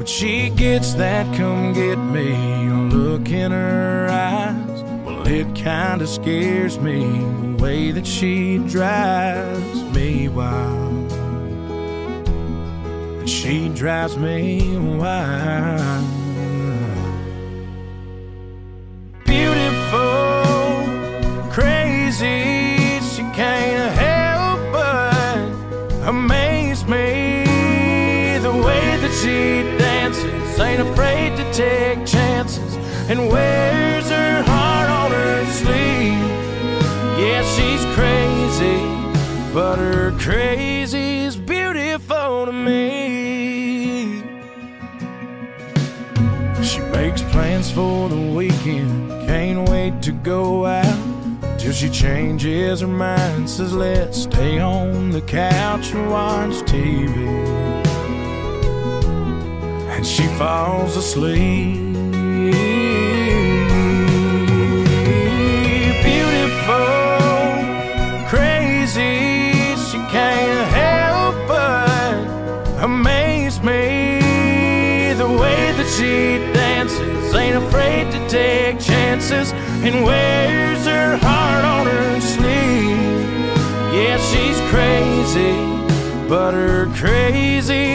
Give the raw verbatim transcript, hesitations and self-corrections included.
When she gets that come get me look in her eyes, well, it kinda scares me the way that she drives me wild. And she drives me wild. Beautiful, crazy, she can't help but amaze me. The way that she dances, ain't afraid to take chances, and wears her heart on her sleeve. Yeah, she's crazy, but her crazy's beautiful to me. She makes plans for the weekend, can't wait to go out, till she changes her mind, says let's stay on the couch and watch T V. And she falls asleep. Beautiful, crazy, she can't help but amaze me. The way that she dances, ain't afraid to take chances, and wears her heart on her sleeve. Yeah, she's crazy, but her crazy